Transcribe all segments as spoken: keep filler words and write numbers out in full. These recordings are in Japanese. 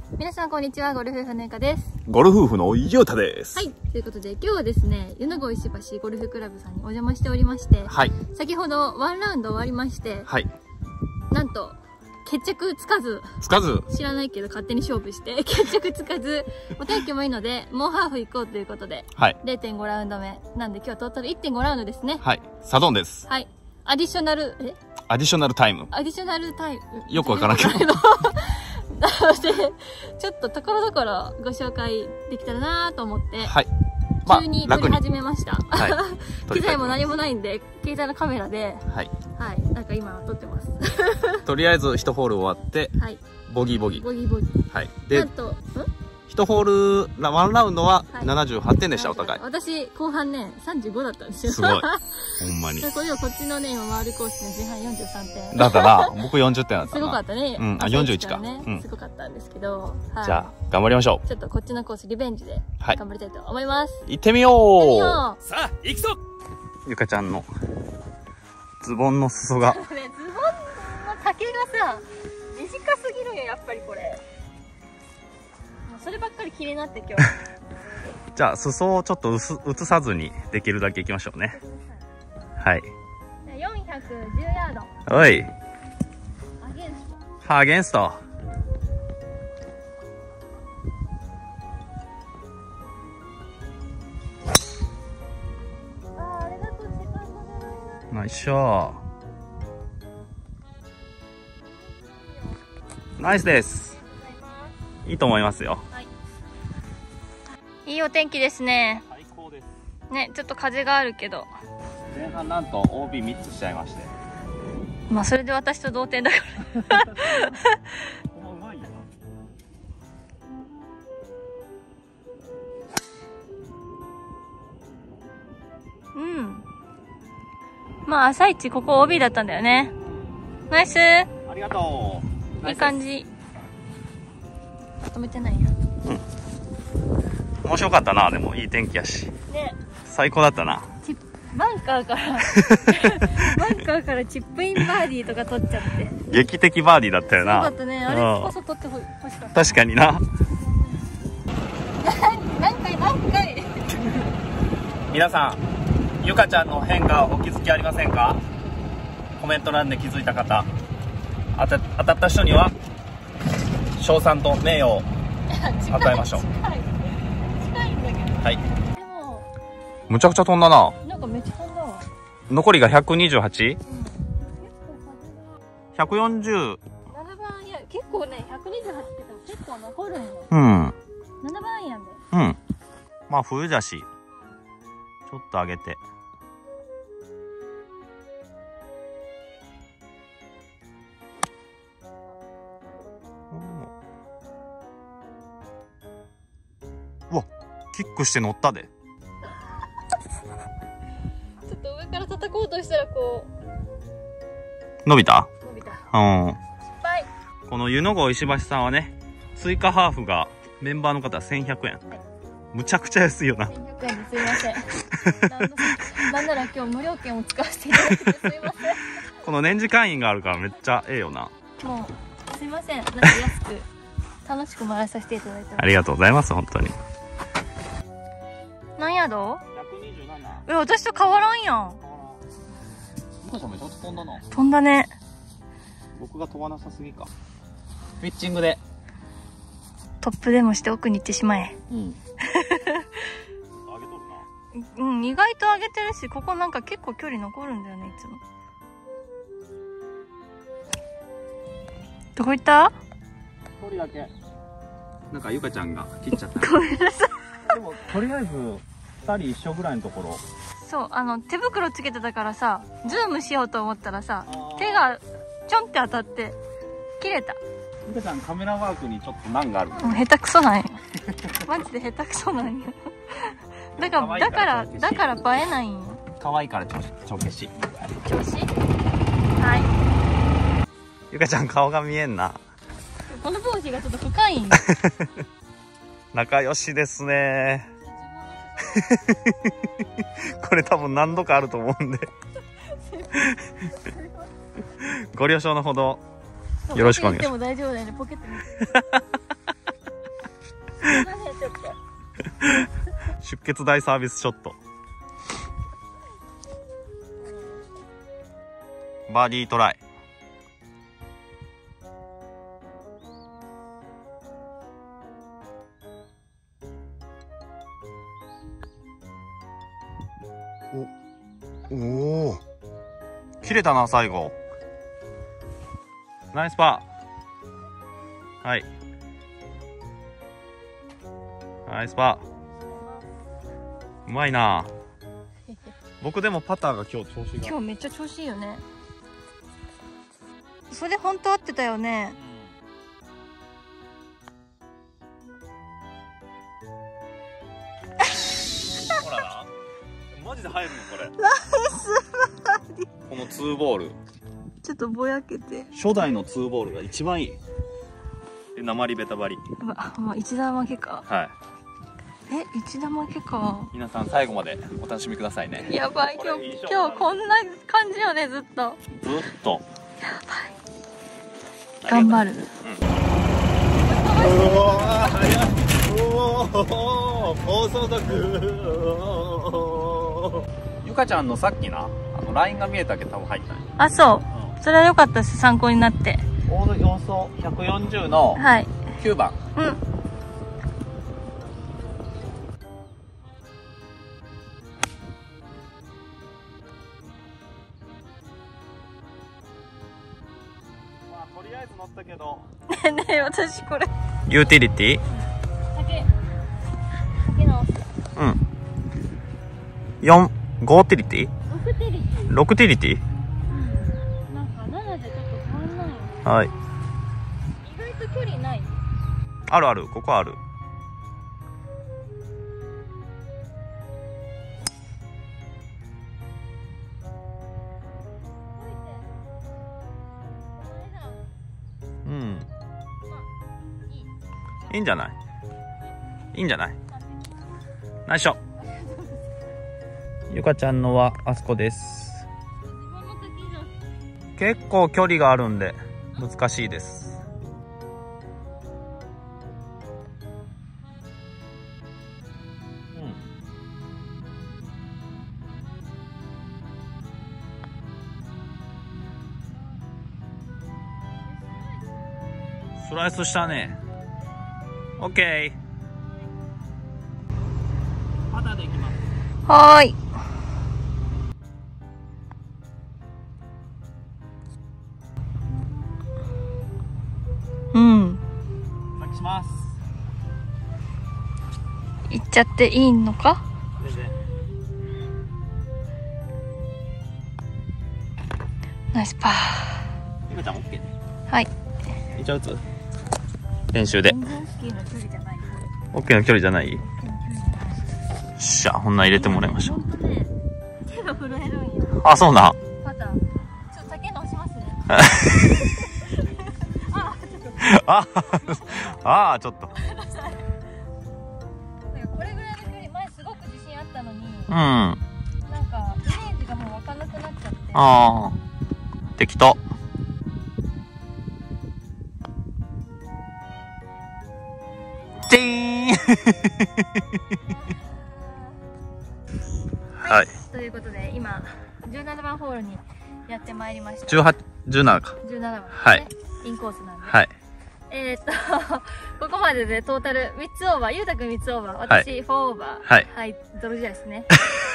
皆さんこんにちは、ゴルフ夫婦のゆかです。 ゴルフ夫婦のゆうたです。 はい、ということで今日はですね、湯の郷石橋ゴルフクラブさんにお邪魔しておりまして、はい、先ほどワンラウンド終わりまして、はい、なんと決着つかず、 つかず知らないけど勝手に勝負して決着つかず、お天気もいいのでもうハーフ行こうということで、はい、れいてんごラウンド目なんで今日はトータル いってんご ラウンドですね。 はい、サドンです。 はい、アディショナルえアディショナルタイムアディショナルタイムよくわからんけどなのでちょっとところどころご紹介できたらなと思って、はい、まあ、急に撮り始めました、はい、機材も何もないんで携帯のカメラで、はい、はい、なんか今撮ってますとりあえずいちホール終わって、はい、ボギーボギーボギーボギー、 はい、でなんとんいちホールワンラウンドはななじゅうはってんでした、はい、お互い。 私後半ねさんじゅうごだったんですよ。 すごいほんまにこれをこっちのね今回るコースの前半よんじゅうさんてんだったな。僕よんじゅってんだったな。 すごかったね。うん、 あよんじゅういちか、 ね、うん、すごかったんですけど、 はい、じゃあ頑張りましょう。 ちょっとこっちのコースリベンジで頑張りたいと思います。 はい、行ってみよう。 行ってみよう。 さあ行くぞ。ゆかちゃんのズボンの裾がね、ズボンの丈がさ短すぎるよ、やっぱりこれ。そればっかり気になって今日じゃあ裾をちょっと映さずにできるだけいきましょうね。はい、 よんひゃくじゅうヤード。 おいアゲンスト。 アゲンスト。 あ、あれだと時間も出ないな。 ナイスショー。ナイスです。いいと思いますよ。はい、 いいお天気ですね。 最高です。 ね、ちょっと風があるけど。 前半なんと オービーみっつしちゃいまして。 まあそれで私と同点だからうまいよな。 うん。まあ朝一ここ オービー だったんだよね。ナイス。ありがとう。 いい感じ。止めてないや。 うん。面白かったな。でもいい天気やし。ね。最高だったな。 バンカーからバンカーからチップインバーディーとか取っちゃって劇的バーディーだったよな。 すごかったね。あれこそ取ってほしかった。 確かにな何回何回皆さん、ゆかちゃんの変化お気づきありませんか？コメント欄で気づいた方、当た、当たった人には賞賛と名誉を与えましょう。 近い近いんだけど。はい。でもむちゃくちゃ飛んだな。 なんかめっちゃ飛んだわ。 残りが ひゃくにじゅうはち？ ひゃくよんじゅう。 ななばん、いや結構ね、ひゃくにじゅうはちって言っても結構残るんよ。 うん。 ななばんやんで。 うん。まあ冬だし、ちょっと上げて。うわ、キックして乗ったで。 ちょっと上から叩こうとしたらこう伸びた？ 伸びた。 うん。 失敗。 この湯の郷石橋さんはね、追加ハーフがメンバーの方はせんひゃくえん。はい、むちゃくちゃ安いよな。 せんひゃくえんですいません。なんなら今日無料券を使わせていただいてすいません。 この年次会員があるからめっちゃええよな。 もうすいません。なんか安く楽しく回らさせていただいてます。 ありがとうございます本当に。 何ヤード？ ひゃくにじゅうなな。 え、私と変わらんやん。 ゆかちゃんめちゃくちゃ飛んだな。 飛んだね。僕が飛ばなさすぎか。ピッチングでトップでもして奥に行ってしまえ。うん。 上げとるな。 うん、意外と上げてるし、ここなんか結構距離残るんだよね、いつも。どこ行った？ 一人だけ。なんかゆかちゃんが切っちゃった。 ごめんなさい。 でもとりあえず二人一緒ぐらいのところ。 そう、あの手袋つけてたからさ、ズームしようと思ったらさ、手がちょんって当たって切れた。 ゆかちゃんカメラワークにちょっと難がある。 もう下手くそなんよ。マジで下手くそなんよ。だからだからだから映えないんよ。 可愛いから調子調消し。 調子？はい。 ゆかちゃん顔が見えんな。 この帽子がちょっと深いんよ。 仲良しですね。これ多分何度かあると思うんでご了承のほどよろしくお願いします。 でも大丈夫だよね、ポケットに血大サービスショット。バーディートライ。お、おお。切れたな、最後。ナイスパー。はい。ナイスパー。うまいな。僕でもパターが今日調子が。 今日めっちゃ調子いいよね。それ本当合ってたよね。 ほらな。マジで入るのこれ。 ナイスバーディー。 このツーボール。 ちょっとぼやけて。 初代のツーボールが一番いい。で、鉛ベタバリ。 うわ、まあ一打負けか。 はい。 え、一打負けか。 皆さん最後までお楽しみくださいね。 やばい、今日、今日こんな感じよね、ずっと。 ずっと。 やばい。頑張る。うん。 うわー、早い。うおー、高速。ゆかちゃんのさっきな、あのラインが見えたけど多分入ったね。 あ、そう。うん、それは良かったです。参考になって。 オール要素ひゃくよんじゅうのきゅうばん。 はい。うん。 とりあえず乗ったけど。 ねえ、私これ。 ユーティリティ？ 竹。竹直す。 うん。四、五ティリティ？ 六ティリティ。 六ティリティ？ うん。なんか七じゃちょっと変わんないよね。 はい。 意外と距離ない。 あるある、ここある。うん。いいんじゃない？いいんじゃない？ナイスショ。ゆかちゃんのはあそこです。結構距離があるんで難しいです。スライスしたね。オッケー。パターでいきます。 はーい。うん。 お願いします。 行っちゃっていいのか？ 全然。 ナイスパー。 ゆかちゃんオッケーね。 はい。 一応打つ？練習で。 全然スキーの距離じゃない。 オッケーの距離じゃない？よっしゃ、ほんな入れてもらいましょう。 本当ね、手が震えるんよ。 あ、そうな。 パター。ちょっと竹直しますね。 あ、ああ、ちょっと。 これぐらいの距離、前すごく自信あったのに。うん。 なんかイメージがもう分かんなくなっちゃって。 ああ。適当。チーンはい。 ということで今じゅうななばんホールにやってまいりました。 じゅうはち、じゅうななか。 じゅうななばん、ね。 はい。 インコースなんで。 はい。 えー、っとここまででトータルみっつオーバー、ゆうたくんみっつオーバー、私よんオーバー。 はい。 はい、泥仕合ですね。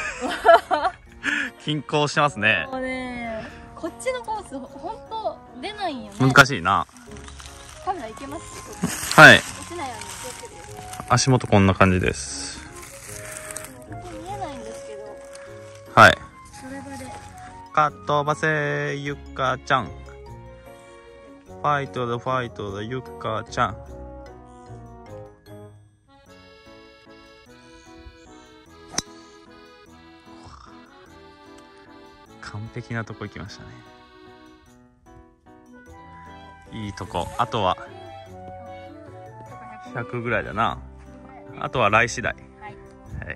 均衡してますね。 もうね、こっちのコース本当出ないんよね。 難しいな。 カメラいけます？ はい。 落ちないように気をつけてです。 足元こんな感じです。 ここ見えないんですけど。 はい。 それ場で。 かっ飛ばせゆかちゃん。ファイトだファイトだゆかちゃん。完璧なとこ行きましたね。いいとこ。あとはひゃくぐらいだな。あとは来次第。はい。はい。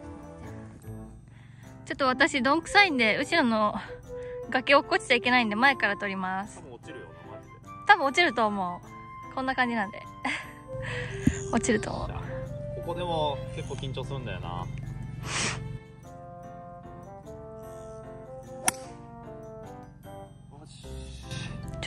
ちょっと私どんくさいんで後ろの崖落っこちちゃいけないんで前から撮ります。 多分落ちるよな、マジで。 多分落ちると思う。こんな感じなんで落ちると思う。 ここでも結構緊張するんだよな。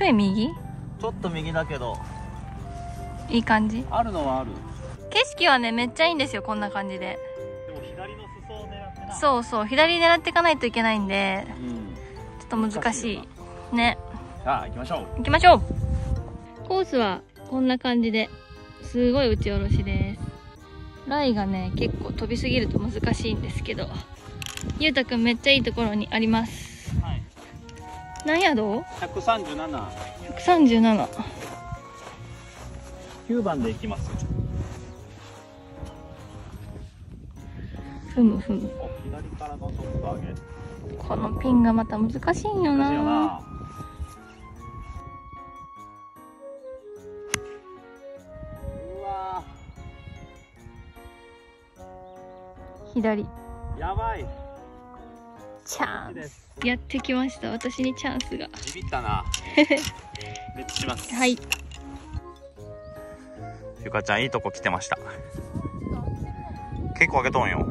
ちょい右？ ちょっと右だけどいい感じ。 あるのはある。 景色はねめっちゃいいんですよ、こんな感じで。 でも左の裾を狙ってな。 そうそう、左狙っていかないといけないんで、 うん、 ちょっと難しいね。 さあ行きましょう。 行きましょう。コースはこんな感じですごい打ち下ろしです。ライがね結構飛びすぎると難しいんですけど、ゆうたくんめっちゃいいところにあります。はい、何ヤード？ ひゃくさんじゅうなな。 ひゃくさんじゅうなな。 きゅうばんで行きます。 ふむふむ。 左からのショット上げ。 このピンがまた難しいんよな。難しいよな。うわ左。やばい。 チャンス。やってきました。私にチャンスが。 ビビったな。レッツします。 はい。 ゆかちゃんいいとこ来てました。結構開けとんよ。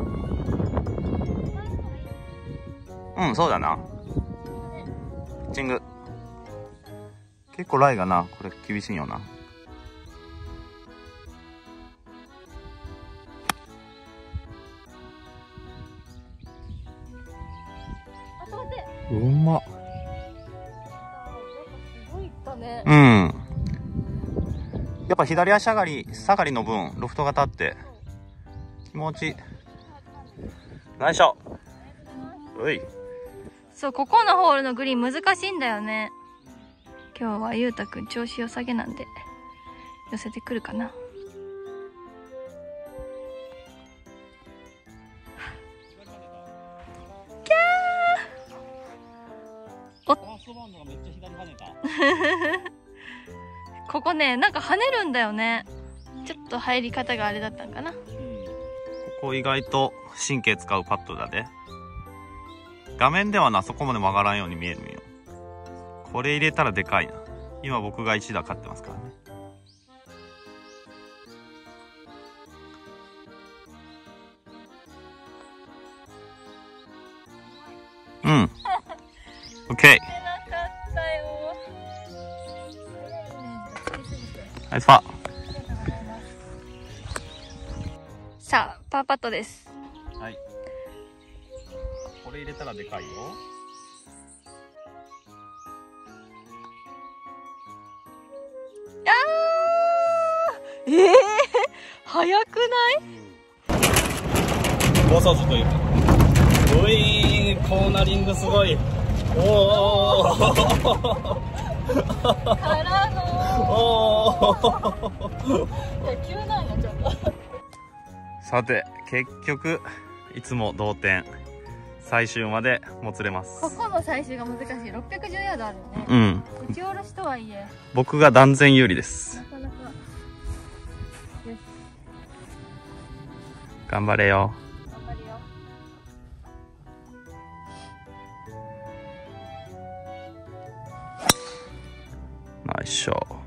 うん、そうだな。ピッチング。結構ライがな、これ厳しいよな。うまっ。うん。やっぱ左足上がり、下がりの分、ロフトが立って、気持ちいい。ナイスショット。うい。 そう、ここのホールのグリーン難しいんだよね。今日はゆうたくん調子良さげなんで、寄せてくるかな。キャー。おっ。ここね、なんか跳ねるんだよね。ちょっと入り方があれだったんかな。うん、ここ意外と神経使うパットだで。画面ではな、そこまで曲がらんように見えるんよ。これ入れたらでかいな。今僕がいち打勝ってますからね。うん。オッケー。ナイスパー。 さあ、パーパットです。 はい。これ入れたらでかいよ。 あー、ええー、早くない？ 暴走族というか。ういー、コーナリングすごい。おお。 からの。おー。いや、急なんや、ちょっと。 さて、結局いつも同点。最終までもつれます。 ここの最終が難しい。ろっぴゃくじゅうヤードあるよね。 うん。 打ち下ろしとはいえ。 僕が断然有利です。なかなか。よし。頑張れよ。 頑張るよ。 ナイスショー。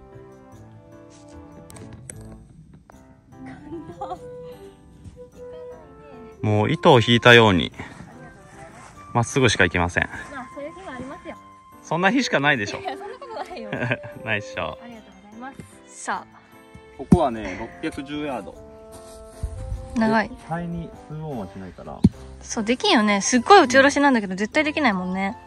もう糸を引いたようにまっすぐしか行けません。 まあそういう日もありますよ。 そんな日しかないでしょ。 いや、そんなことないよ。 ナイスショー。 ありがとうございます。さあ、 ここはねろっぴゃくじゅうヤード。 長い。 絶対にツーオンはしないから。 そうできんよね。すっごい打ち下ろしなんだけど、うん、絶対できないもんね。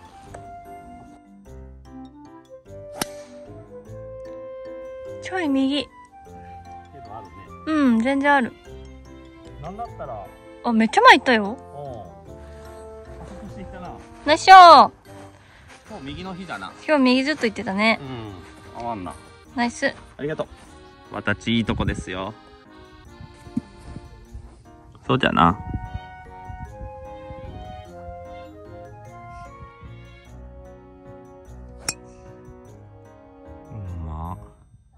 ちょい右。 あるね。 うん、全然ある。 なんだったら。 あ、めっちゃ前行ったよ。 してきたな。 ナイスショー。 今日右の日だな。 今日右ずっと行ってたね。 うん。合わんな。 ナイス。 ありがとう。私いいとこですよ。そうじゃな。うん、まあ。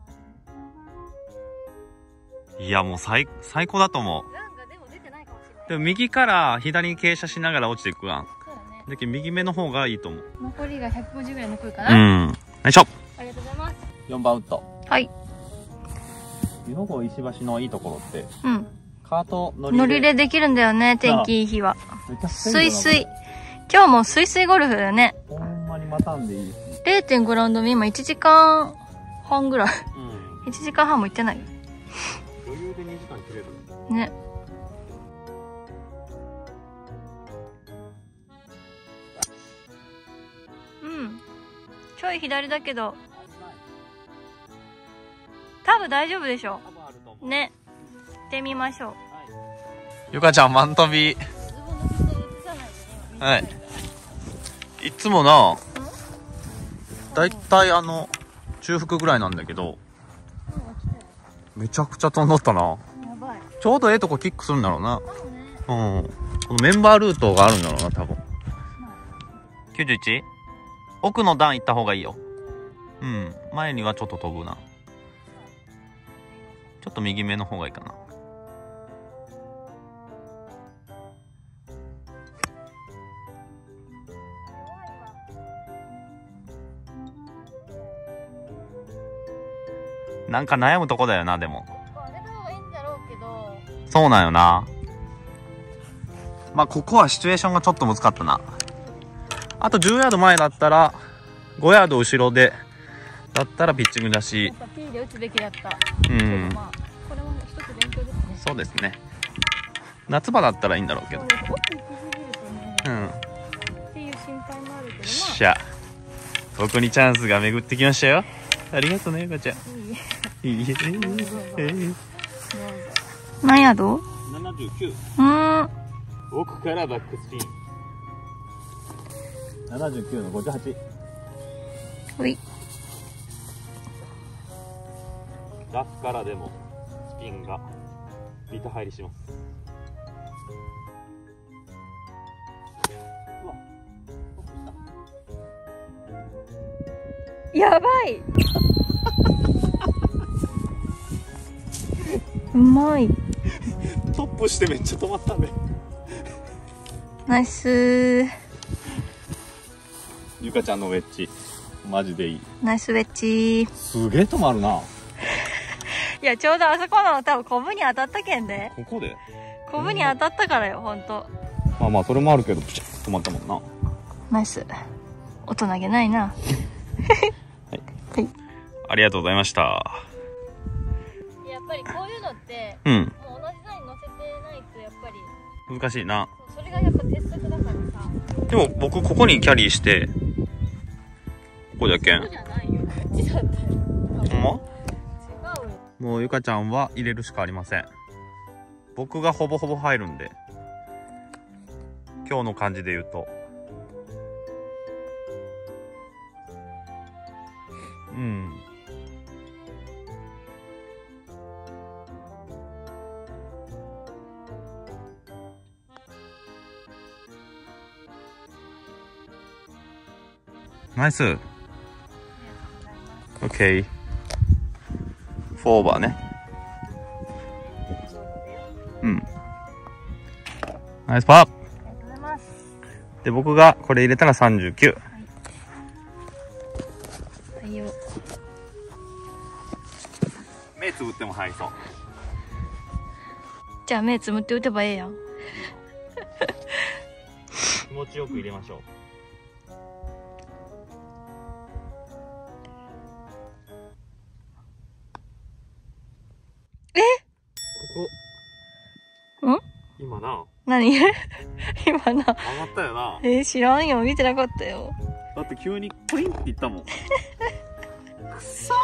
いや、もう最、最高だと思う。でも右から左に傾斜しながら落ちていくわん。そうだね。だけど右目の方がいいと思う。 残りがひゃくごじゅうぐらい残るかな。うん。よいしょ。 ありがとうございます。 よんばんウッド。 はい。 湯の郷石橋のいいところって、 うん。 カート乗り乗り入れできるんだよね、天気いい日は。スイスイ。今日もスイスイゴルフだよね。 ほんまにまたんでいいし。 れいてんご ラウンド目、今いちじかんはんぐらい。 うん。 いちじかんはんもいってないよ。 余裕でにじかん切れる。 ね。うん。ちょい左だけど。多分大丈夫でしょう。ね。行ってみましょう。 ゆかちゃん、マン飛び。はい。いつもな、だいたいあの、中腹ぐらいなんだけど、めちゃくちゃ飛んどったな。ちょうどええとこキックするんだろうな。うん。このメンバールートがあるんだろうな、多分。きゅうじゅういち？ 奥の段行った方がいいよ。うん。前にはちょっと飛ぶな。ちょっと右目の方がいいかな。なんか悩むとこだよな、でも。そうなんよな。まあ、ここはシチュエーションがちょっと難かったな。あとじゅうヤード前だったら、ごヤード後ろで、だったらピッチングだし。やっぱ P で打つべきだった。うん。まあ、これも一つ勉強ですね。そうですね。夏場だったらいいんだろうけど。うん。っていう心配もあるけどな。しゃ。僕にチャンスが巡ってきましたよ。ありがとうね、ゆかちゃん。いいえ。 何ヤード ? ななじゅうきゅう。 うん。 奥からバックスピン。ななじゅうきゅうのごじゅうはち。 ほい。 ラフからでもスピンがビート入りします。うわ、トップした。 やばい。うまい。 トップしてめっちゃ止まったね。 ナイスー。 ゆかちゃんのウェッジマジでいい。 ナイスウェッジ。 すげえ止まるな。 いや、ちょうどあそこの多分コブに当たったけんで。 ここでコブに当たったからよ、ほんと。 まあまあそれもあるけど、プチッ止まったもんな。 ナイス。大人げないな。はい、 はい、ありがとうございました。 やっぱりこういうのって、 うん、 もう同じ台に乗せてないとやっぱり難しいな。 それがやっぱ鉄則だからさ。 でも僕ここにキャリーしてここじゃけん。 そうじゃないよ、こっちだったよ。 ほんま？ 違うよ。 もうゆかちゃんは入れるしかありません。僕がほぼほぼ入るんで、今日の感じで言うと、うん。ナイス。オッケー。フォーオーバーね。うん。ナイスパー。ありがとうございます。で、僕がこれ入れたらさんじゅうきゅう。はい。はいよ。目つぶっても入りそう。 じゃあ目つぶって打てばええやん。 気持ちよく入れましょう。 え？ ここ。 ん？ 今な。 何？今な。 上がったよな。 えー、知らんよ。見てなかったよ。 だって急にプリンっていったもん。くそ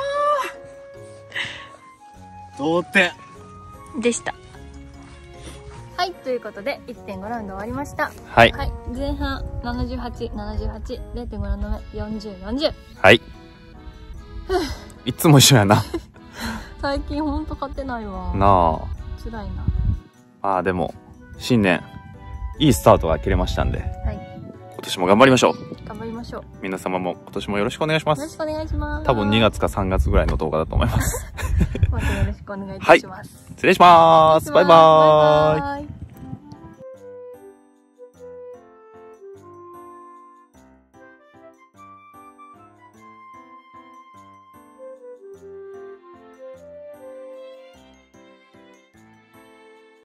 ー。同点。 でした。はい、ということで いってんご ラウンド終わりました。 はい。 はい、前半ななじゅうはち、ななじゅうはち、れいてんご ラウンド目よんじゅう、よんじゅう。 はい。いつも一緒やな。 最近ほんと勝てないわ。 なあ。 辛いな。 ああ、でも、新年、いいスタートが切れましたんで。はい。今年も頑張りましょう。 頑張りましょう。 皆様も今年もよろしくお願いします。 よろしくお願いします。 多分にがつかさんがつぐらいの動画だと思います。 またよろしくお願いいたします。 はい。失礼します。バイバーイ。バイバーイ。